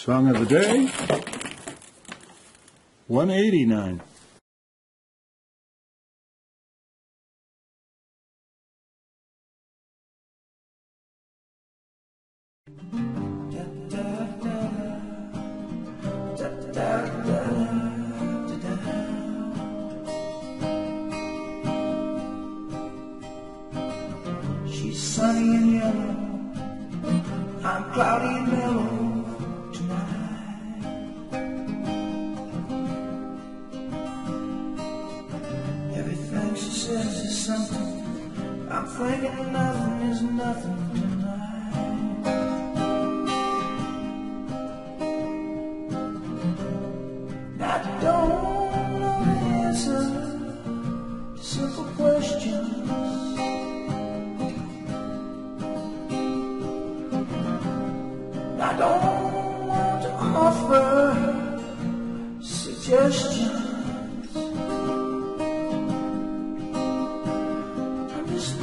Song of the day, 189. She's sunny and yellow, I'm cloudy and mellow tonight. Everything she says is something, I'm thinking nothing is nothing tonight. I don't know the answer to simple questions. I don't want to offer suggestions. I'm just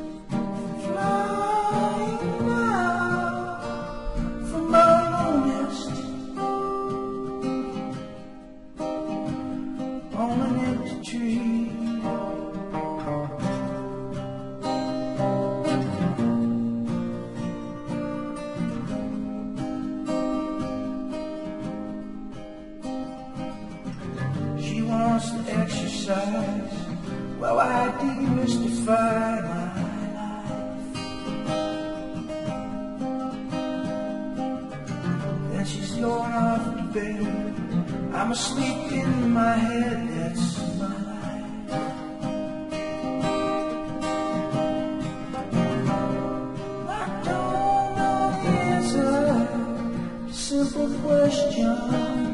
flying now from my own nest on an empty tree. She wants to exercise, well, I demystify my life. Then she's going off to bed, I'm asleep in my head, that's my life. I don't know the answer to simple questions.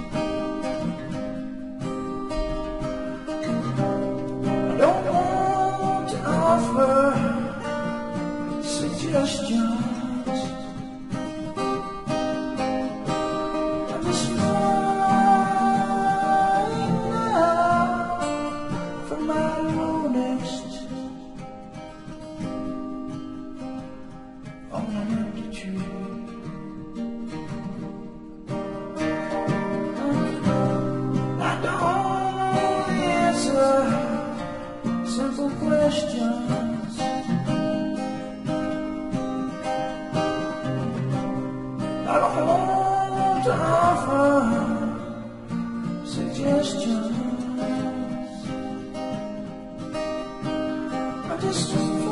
Offer suggestions. I'm just flying now from my low nest on an empty tree. I don't know the answer, simple questions. I don't want to offer suggestions. I'm just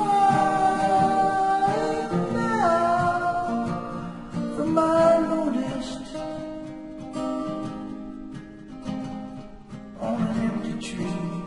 flying now from my low nest on an empty tree.